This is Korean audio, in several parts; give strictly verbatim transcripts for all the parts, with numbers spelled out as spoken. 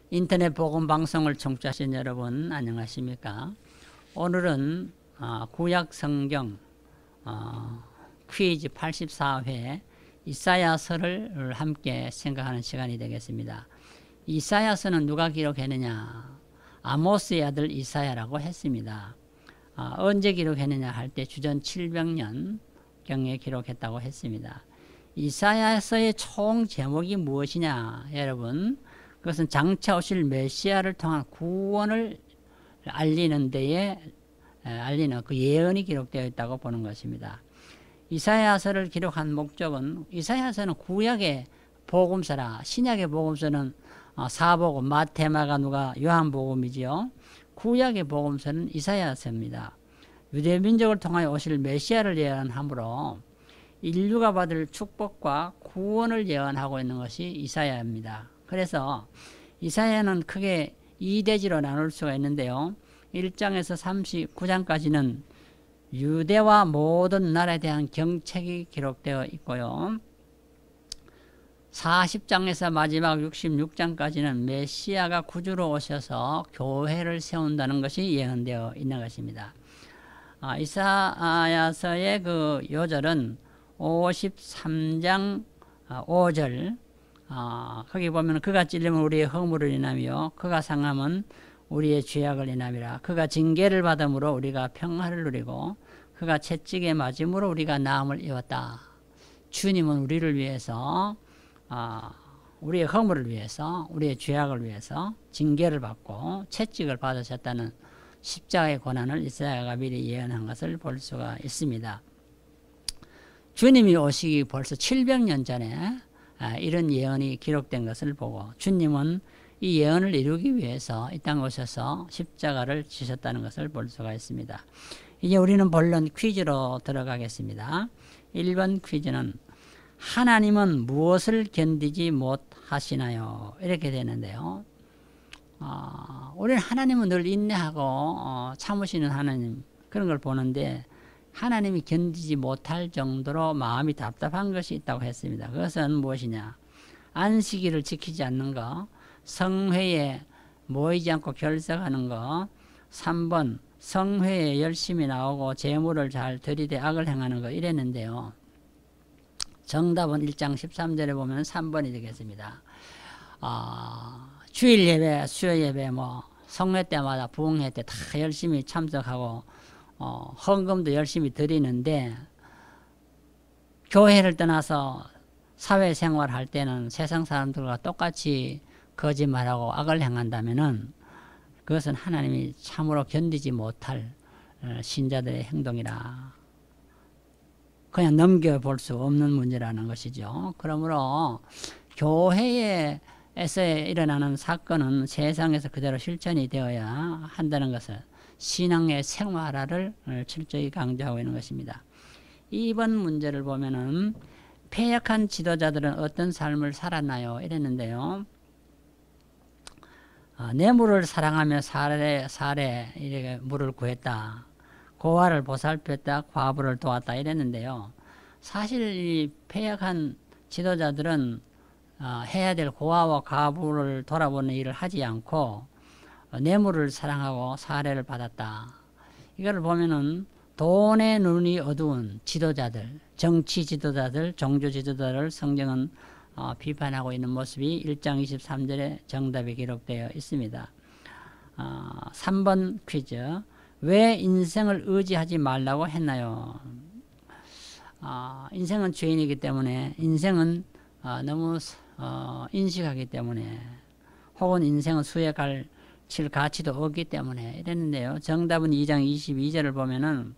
인터넷 복음 방송을 청취하신 여러분 안녕하십니까? 오늘은 어, 구약 성경 어, 퀴즈 팔십사 회 이사야서를 함께 생각하는 시간이 되겠습니다. 이사야서는 누가 기록했느냐? 아모스의 아들 이사야라고 했습니다. 어, 언제 기록했느냐 할 때 주전 칠백 년경에 기록했다고 했습니다. 이사야서의 총 제목이 무엇이냐 여러분? 그것은 장차 오실 메시아를 통한 구원을 알리는 데에 알리는 그 예언이 기록되어 있다고 보는 것입니다. 이사야서를 기록한 목적은 이사야서는 구약의 복음서라 신약의 복음서는 사복음 마태 마가 누가 요한복음이지요. 구약의 복음서는 이사야서입니다. 유대 민족을 통하여 오실 메시아를 예언하므로 인류가 받을 축복과 구원을 예언하고 있는 것이 이사야입니다. 그래서 이사야는 크게 이 대지로 나눌 수가 있는데요. 일 장에서 삼십구 장까지는 유대와 모든 나라에 대한 경책이 기록되어 있고요. 사십 장에서 마지막 육십육 장까지는 메시아가 구주로 오셔서 교회를 세운다는 것이 예언되어 있는 것입니다. 아, 이사야서의 그 요절은 오십삼 장 오 절 어, 거기 보면 그가 찔리면 우리의 허물을 인하며 그가 상함은 우리의 죄악을 인함이라. 그가 징계를 받음으로 우리가 평화를 누리고 그가 채찍에 맞음으로 우리가 나음을 입었다. 주님은 우리를 위해서 어, 우리의 허물을 위해서 우리의 죄악을 위해서 징계를 받고 채찍을 받으셨다는 십자가의 고난을 이사야가 미리 예언한 것을 볼 수가 있습니다. 주님이 오시기 벌써 칠백 년 전에 이런 예언이 기록된 것을 보고 주님은 이 예언을 이루기 위해서 이 땅에 오셔서 십자가를 지셨다는 것을 볼 수가 있습니다. 이제 우리는 본론 퀴즈로 들어가겠습니다. 일 번 퀴즈는 하나님은 무엇을 견디지 못하시나요? 이렇게 되는데요. 어, 우리는 하나님은 늘 인내하고 어, 참으시는 하나님 그런 걸 보는데 하나님이 견디지 못할 정도로 마음이 답답한 것이 있다고 했습니다. 그것은 무엇이냐? 안식일을 지키지 않는 것, 성회에 모이지 않고 결석하는 것, 삼 번 성회에 열심히 나오고 재물을 잘 들이대 악을 행하는 것 이랬는데요. 정답은 일 장 십삼 절에 보면 삼 번이 되겠습니다. 어, 주일 예배, 수요 예배, 뭐 성회 때마다 부흥회 때 다 열심히 참석하고 어, 헌금도 열심히 드리는데 교회를 떠나서 사회생활 할 때는 세상 사람들과 똑같이 거짓말하고 악을 행한다면은 그것은 하나님이 참으로 견디지 못할 신자들의 행동이라 그냥 넘겨볼 수 없는 문제라는 것이죠. 그러므로 교회에서 일어나는 사건은 세상에서 그대로 실천이 되어야 한다는 것을 신앙의 생활화를 철저히 강조하고 있는 것입니다. 이 번 문제를 보면은 패역한 지도자들은 어떤 삶을 살았나요? 이랬는데요. 어, 뇌물을 사랑하며 사례, 사례, 이렇게 물을 구했다. 고아를 보살폈다. 과부를 도왔다. 이랬는데요. 사실 이 패역한 지도자들은 어, 해야 될 고아와 과부를 돌아보는 일을 하지 않고 뇌물을 사랑하고 사례를 받았다. 이걸 보면은 돈의 눈이 어두운 지도자들, 정치 지도자들, 종교 지도자를 성경은 어, 비판하고 있는 모습이 일 장 이십삼 절에 정답이 기록되어 있습니다. 어, 삼 번 퀴즈. 왜 인생을 의지하지 말라고 했나요? 어, 인생은 죄인이기 때문에 인생은 어, 너무 어, 인식하기 때문에 혹은 인생은 수액할 칠 가치도 없기 때문에 이랬는데요. 정답은 이 장 이십이 절을 보면은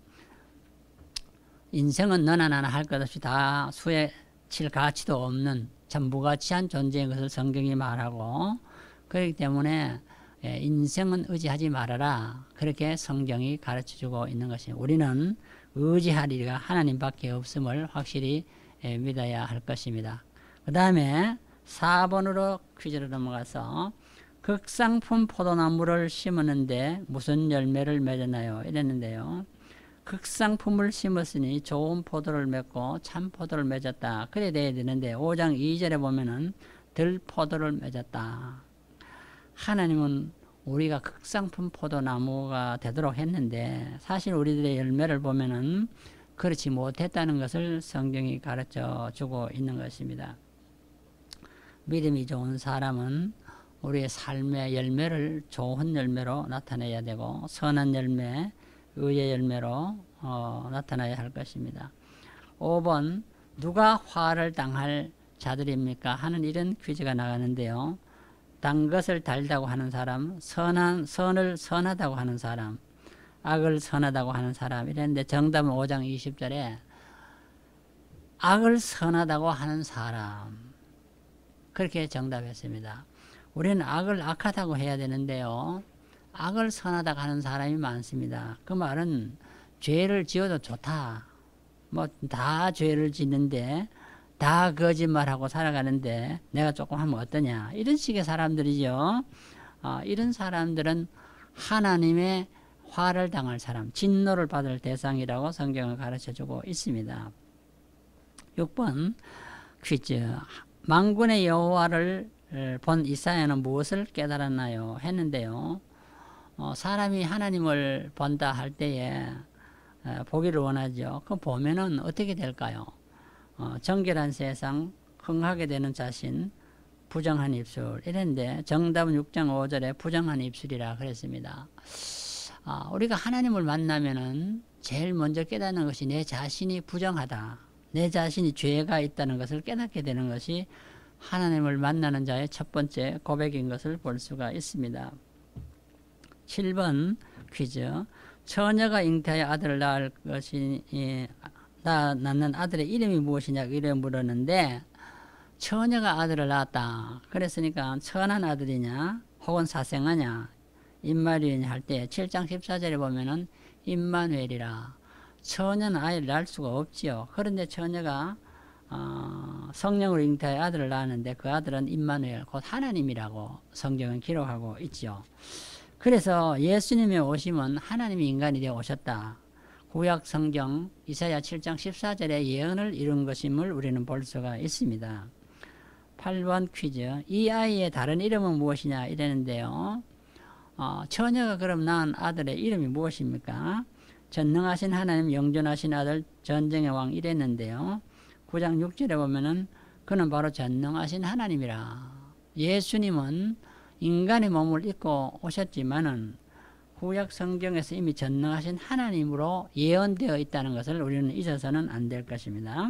인생은 너나 나나 할 것 없이 다 수에 칠 가치도 없는 참 무가치한 존재인 것을 성경이 말하고 그렇기 때문에 인생은 의지하지 말아라. 그렇게 성경이 가르쳐주고 있는 것입니다. 우리는 의지할 이가 하나님밖에 없음을 확실히 믿어야 할 것입니다. 그 다음에 사 번으로 퀴즈로 넘어가서 극상품 포도나무를 심었는데 무슨 열매를 맺었나요? 이랬는데요. 극상품을 심었으니 좋은 포도를 맺고 참 포도를 맺었다. 그래 돼야 되는데 오 장 이 절에 보면은 들포도를 맺었다. 하나님은 우리가 극상품 포도나무가 되도록 했는데 사실 우리들의 열매를 보면은 그렇지 못했다는 것을 성경이 가르쳐 주고 있는 것입니다. 믿음이 좋은 사람은 우리의 삶의 열매를 좋은 열매로 나타내야 되고 선한 열매, 의의 열매로 어, 나타나야 할 것입니다. 오 번 누가 화를 당할 자들입니까? 하는 이런 퀴즈가 나가는데요. 단 것을 달다고 하는 사람, 선한, 선을 선하다고 하는 사람, 악을 선하다고 하는 사람 이랬는데 정답은 오 장 이십 절에 악을 선하다고 하는 사람 그렇게 정답했습니다. 우리는 악을 악하다고 해야 되는데요. 악을 선하다고 하는 사람이 많습니다. 그 말은 죄를 지어도 좋다. 뭐 다 죄를 짓는데 다 거짓말하고 살아가는데 내가 조금 하면 어떠냐. 이런 식의 사람들이죠. 어, 이런 사람들은 하나님의 화를 당할 사람, 진노를 받을 대상이라고 성경을 가르쳐주고 있습니다. 육 번 퀴즈. 만군의 여호와를 본 이사야는 무엇을 깨달았나요? 했는데요. 어, 사람이 하나님을 본다 할 때에 어, 보기를 원하죠. 그럼 보면은 어떻게 될까요? 어, 정결한 세상, 흥하게 되는 자신, 부정한 입술 이랬는데 정답은 육 장 오 절에 부정한 입술이라 그랬습니다. 아, 우리가 하나님을 만나면은 제일 먼저 깨닫는 것이 내 자신이 부정하다. 내 자신이 죄가 있다는 것을 깨닫게 되는 것이 하나님을 만나는 자의 첫 번째 고백인 것을 볼 수가 있습니다. 칠 번 퀴즈. 처녀가 잉태하여 아들을 낳을 것이 나, 낳는 아들의 이름이 무엇이냐 이래 물었는데 처녀가 아들을 낳았다. 그랬으니까 천한 아들이냐 혹은 사생아냐 임마누엘이냐 할 때 칠 장 십사 절에 보면은 임마누엘이라. 처녀는 아이를 낳을 수가 없지요. 그런데 처녀가 어, 성령으로 잉태하여 아들을 낳았는데 그 아들은 임마누엘 곧 하나님이라고 성경은 기록하고 있죠. 그래서 예수님의 오심은 하나님이 인간이 되어 오셨다. 구약 성경 이사야 칠 장 십사 절에 예언을 이룬 것임을 우리는 볼 수가 있습니다. 팔 번 퀴즈. 이 아이의 다른 이름은 무엇이냐 이랬는데요. 어, 처녀가 그럼 낳은 아들의 이름이 무엇입니까? 전능하신 하나님 영존하신 아들 전쟁의 왕 이랬는데요. 구 장 육 절에 보면은 그는 바로 전능하신 하나님이라. 예수님은 인간의 몸을 입고 오셨지만은 구약 성경에서 이미 전능하신 하나님으로 예언되어 있다는 것을 우리는 잊어서는 안 될 것입니다.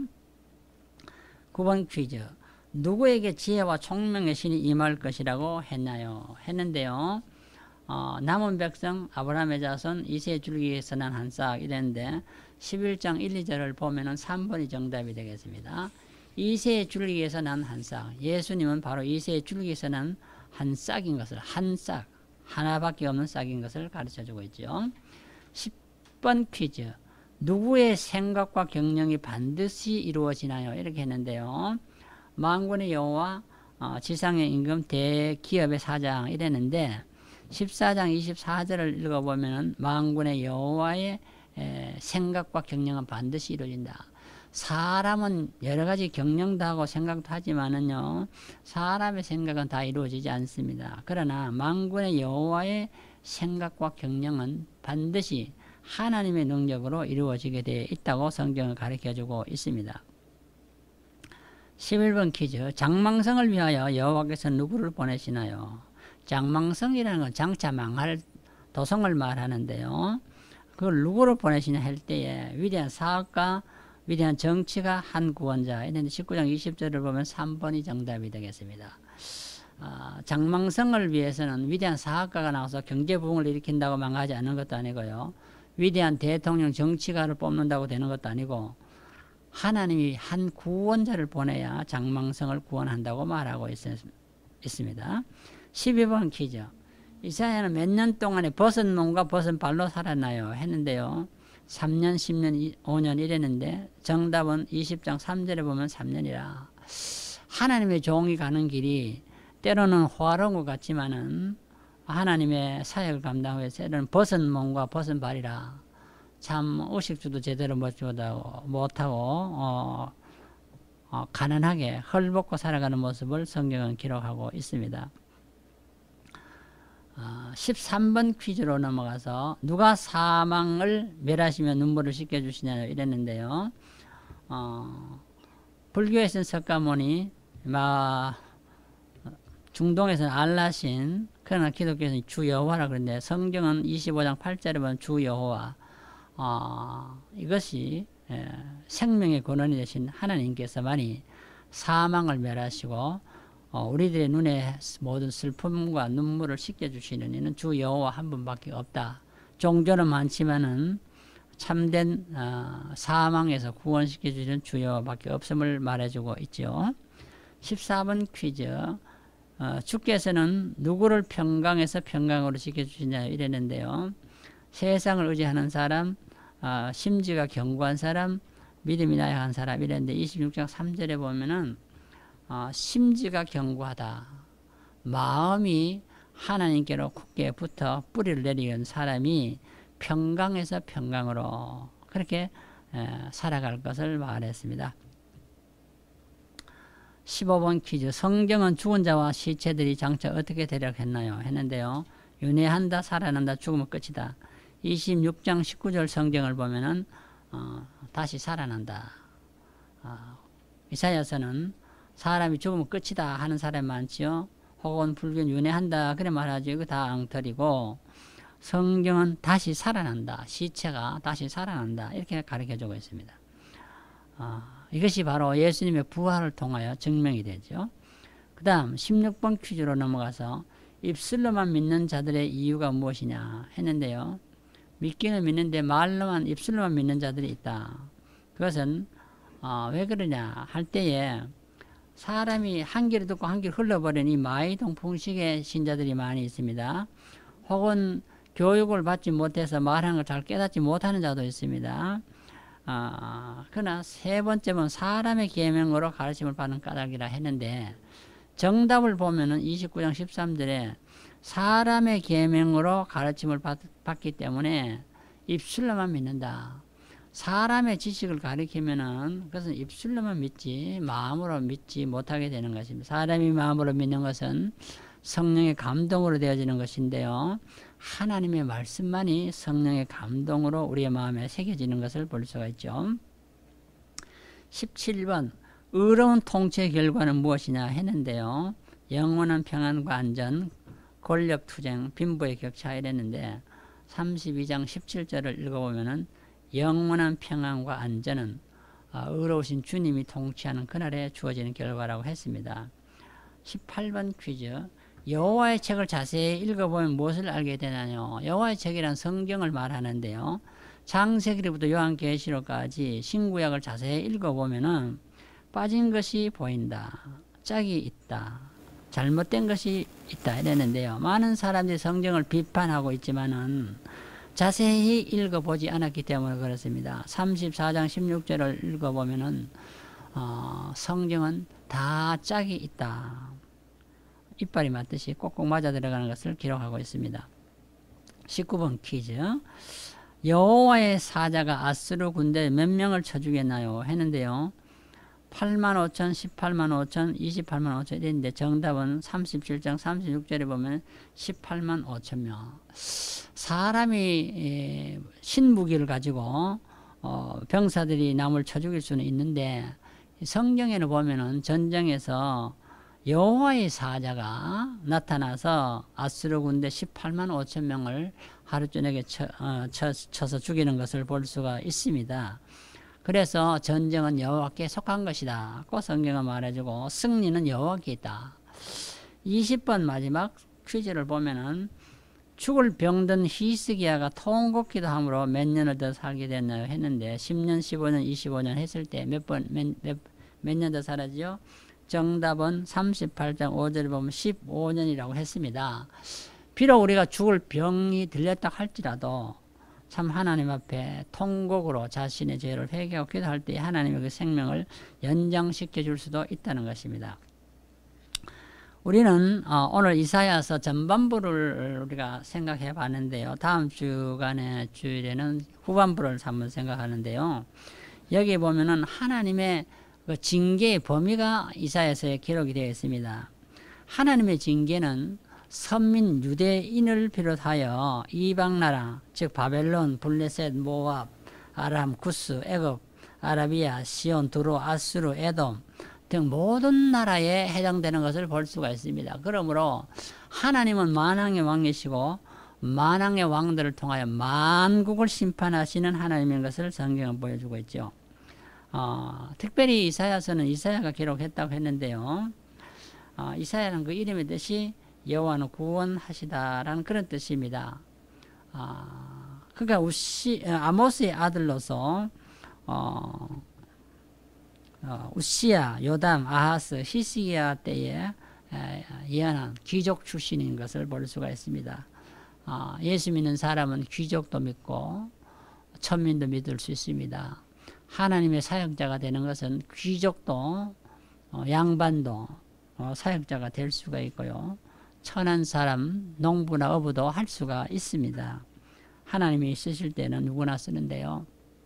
구 번 퀴즈. 누구에게 지혜와 총명의 신이 임할 것이라고 했나요? 했는데요. 어, 남은 백성 아브라함의 자손 이새의 줄기에서 난 한 싹 이랬는데 십일 장 일, 이 절을 보면은 삼 번이 정답이 되겠습니다. 이새의 줄기에서 난 한 싹. 예수님은 바로 이새의 줄기에서 난 한 싹인 것을 한 싹. 하나밖에 없는 싹인 것을 가르쳐주고 있죠. 십 번 퀴즈. 누구의 생각과 경영이 반드시 이루어지나요? 이렇게 했는데요. 만군의 여호와 어, 지상의 임금 대기업의 사장 이랬는데 십사 장 이십사 절을 읽어보면 만군의 여호와의 에, 생각과 경영은 반드시 이루어진다. 사람은 여러 가지 경영도 하고 생각도 하지만은요, 사람의 생각은 다 이루어지지 않습니다. 그러나 만군의 여호와의 생각과 경영은 반드시 하나님의 능력으로 이루어지게 되어 있다고 성경을 가르쳐주고 있습니다. 십일 번 퀴즈. 장망성을 위하여 여호와께서 누구를 보내시나요? 장망성이라는 건 장차 망할 도성을 말하는데요. 그걸 누구를 보내시냐 할 때에 위대한 사업가 위대한 정치가 한 구원자. 이런데 십구 장 이십 절을 보면 삼 번이 정답이 되겠습니다. 아, 장망성을 위해서는 위대한 사학가가 나와서 경제 부흥을 일으킨다고 망하지 않는 것도 아니고요. 위대한 대통령 정치가를 뽑는다고 되는 것도 아니고 하나님이 한 구원자를 보내야 장망성을 구원한다고 말하고 있, 있습니다. 십이 번 퀴즈. 이사야는 몇 년 동안에 벗은 몸과 벗은 발로 살았나요? 했는데요. 삼 년, 십 년, 오 년 이랬는데 정답은 이십 장 삼 절에 보면 삼 년이라. 하나님의 종이 가는 길이 때로는 호화로운 것 같지만은 하나님의 사역을 감당하기 위해서 때로는 벗은 몸과 벗은 발이라. 참 의식주도 제대로 못하고, 못하고 어, 어, 가난하게 헐벗고 살아가는 모습을 성경은 기록하고 있습니다. 어, 십삼 번 퀴즈로 넘어가서 누가 사망을 멸하시며 눈물을 씻겨주시냐 이랬는데요. 어, 불교에서는 석가모니, 마, 중동에서는 알라신, 그러나 기독교에서는 주 여호와라 그러는데 성경은 이십오 장 팔 절에 보면 주 여호와, 어, 이것이 예, 생명의 근원이 되신 하나님께서만이 사망을 멸하시고 어, 우리들의 눈에 모든 슬픔과 눈물을 씻겨주시는 이는 주 여호와 한 분밖에 없다. 종교는 많지만은 참된 어, 사망에서 구원시켜주시는 주 여호와밖에 없음을 말해주고 있죠. 십사 번 퀴즈. 어, 주께서는 누구를 평강에서 평강으로 지켜주시냐 이랬는데요. 세상을 의지하는 사람, 어, 심지가 견고한 사람, 믿음이 나약한 사람 이랬는데 이십육 장 삼 절에 보면은 어, 심지가 견고하다. 마음이 하나님께로 굳게 붙어 뿌리를 내리는 사람이 평강에서 평강으로 그렇게 에, 살아갈 것을 말했습니다. 십오 번 퀴즈. 성경은 죽은 자와 시체들이 장차 어떻게 대력했나요? 했는데요. 윤회한다, 살아난다, 죽으면 끝이다. 이십육 장 십구 절 성경을 보면은 어, 다시 살아난다. 어, 이사야서는 사람이 죽으면 끝이다 하는 사람이 많지요. 혹은 불교는 윤회한다 그래 말하죠. 이거 다 엉터리고 성경은 다시 살아난다. 시체가 다시 살아난다. 이렇게 가르쳐주고 있습니다. 어, 이것이 바로 예수님의 부활을 통하여 증명이 되죠. 그 다음 십육 번 퀴즈로 넘어가서 입술로만 믿는 자들의 이유가 무엇이냐 했는데요. 믿기는 믿는데 말로만 입술로만 믿는 자들이 있다. 그것은 어, 왜 그러냐 할 때에 사람이 한 귀를 듣고 한 귀를 흘러버린 이 마이동 풍식의 신자들이 많이 있습니다. 혹은 교육을 받지 못해서 말하는 걸 잘 깨닫지 못하는 자도 있습니다. 아, 그러나 세 번째는 사람의 계명으로 가르침을 받는 까닭이라 했는데 정답을 보면은 이십구 장 십삼 절에 사람의 계명으로 가르침을 받, 받기 때문에 입술로만 믿는다. 사람의 지식을 가리키면은 그것은 입술로만 믿지 마음으로 믿지 못하게 되는 것입니다. 사람이 마음으로 믿는 것은 성령의 감동으로 되어지는 것인데요. 하나님의 말씀만이 성령의 감동으로 우리의 마음에 새겨지는 것을 볼 수가 있죠. 십칠 번 의로운 통치의 결과는 무엇이냐 했는데요. 영원한 평안과 안전, 권력 투쟁, 빈부의 격차 이랬는데 삼십이 장 십칠 절을 읽어보면은 영원한 평안과 안전은 의로우신 주님이 통치하는 그날에 주어지는 결과라고 했습니다. 십팔 번 퀴즈. 여호와의 책을 자세히 읽어보면 무엇을 알게 되나요? 여호와의 책이란 성경을 말하는데요. 창세기부터 요한계시록까지 신구약을 자세히 읽어보면은 빠진 것이 보인다. 짝이 있다. 잘못된 것이 있다 이랬는데요. 많은 사람들이 성경을 비판하고 있지만은 자세히 읽어보지 않았기 때문에 그렇습니다. 삼십사 장 십육 절을 읽어보면은 어, 성경은 다 짝이 있다. 이빨이 맞듯이 꼭꼭 맞아 들어가는 것을 기록하고 있습니다. 십구 번 퀴즈. 여호와의 사자가 아수르 군대 몇 명을 쳐 죽였나요? 했는데요. 팔만 오천, 십팔만 오천, 이십팔만 오천 이랬는데 정답은 삼십칠 장 삼십육 절에 보면 십팔만 오천 명. 사람이 신무기를 가지고 어, 병사들이 남을 쳐 죽일 수는 있는데 성경에는 보면은 전쟁에서 여호와의 사자가 나타나서 아수르 군대 십팔만 오천 명을 하루 저녁에 쳐, 어, 쳐, 쳐서 죽이는 것을 볼 수가 있습니다. 그래서 전쟁은 여호와께 속한 것이다. 그 성경은 말해주고 승리는 여호와께 있다. 이십 번 마지막 퀴즈를 보면은 죽을 병든 히스기야가 통곡기도 함으로 몇 년을 더 살게 됐나요? 했는데 십 년, 십오 년, 이십오 년 했을 때 몇 번, 몇, 몇, 몇 년 더 살았죠? 정답은 삼십팔 장 오 절을 보면 십오 년이라고 했습니다. 비록 우리가 죽을 병이 들렸다 할지라도 참 하나님 앞에 통곡으로 자신의 죄를 회개하고 기도할 때 하나님의 그 생명을 연장시켜 줄 수도 있다는 것입니다. 우리는 어, 오늘 이사야서 전반부를 우리가 생각해 봤는데요. 다음 주간의 주일에는 후반부를 한번 생각하는데요. 여기 보면은 하나님의 그 징계의 범위가 이사야서에 기록이 되어 있습니다. 하나님의 징계는 선민 유대인을 비롯하여 이방 나라, 즉 바벨론, 블레셋, 모압, 아람, 구스, 애굽, 아라비아, 시온, 두로, 아수르, 에돔 등 모든 나라에 해당되는 것을 볼 수가 있습니다. 그러므로 하나님은 만왕의 왕이시고 만왕의 왕들을 통하여 만국을 심판하시는 하나님인 것을 성경은 보여주고 있죠. 어, 특별히 이사야서는 이사야가 기록했다고 했는데요. 어, 이사야는 그 이름의 뜻이 여호와는 구원하시다라는 그런 뜻입니다. 어, 그러니까 우시, 아모스의 아들로서 어, 어, 우시야, 요담, 아하스, 히스기야 때에 예언한 귀족 출신인 것을 볼 수가 있습니다. 어, 예수 믿는 사람은 귀족도 믿고 천민도 믿을 수 있습니다. 하나님의 사역자가 되는 것은 귀족도 어, 양반도 어, 사역자가 될 수가 있고요. 천한 사람, 농부나 어부도 할 수가 있습니다. 하나님이 쓰실 때는 누구나 쓰는데요.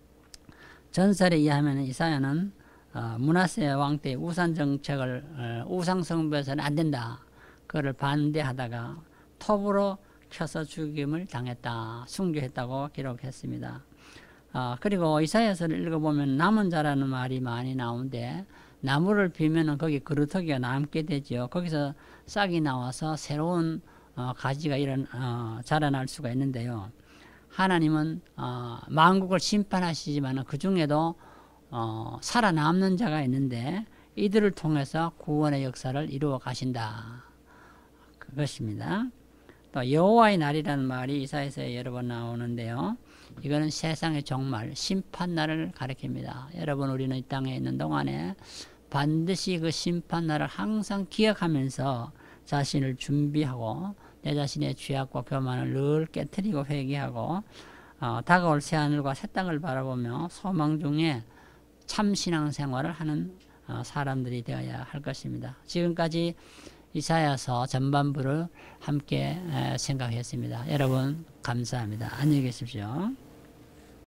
전설에 의하면 이사야는 어, 므낫세 왕 때 우상 정책을 어, 우상 숭배해서는 안 된다. 그거를 반대하다가 톱으로 켜서 죽임을 당했다. 순교했다고 기록했습니다. 어, 그리고 이사야서를 읽어보면 남은 자라는 말이 많이 나오는데 나무를 비면은 거기 그루터기가 남게 되죠. 거기서 싹이 나와서 새로운 어, 가지가 일어나, 어, 자라날 수가 있는데요. 하나님은 어, 만국을 심판하시지만 그 중에도 어, 살아남는 자가 있는데 이들을 통해서 구원의 역사를 이루어 가신다. 그것입니다. 또 여호와의 날이라는 말이 이사야서에 여러 번 나오는데요. 이거는 세상의 종말, 심판날을 가리킵니다. 여러분, 우리는 이 땅에 있는 동안에 반드시 그 심판날을 항상 기억하면서 자신을 준비하고 내 자신의 죄악과 교만을 늘 깨트리고 회개하고 어, 다가올 새하늘과 새 땅을 바라보며 소망 중에 참신앙 생활을 하는 어, 사람들이 되어야 할 것입니다. 지금까지 이사야서 전반부를 함께 에, 생각했습니다. 여러분 감사합니다. 안녕히 계십시오.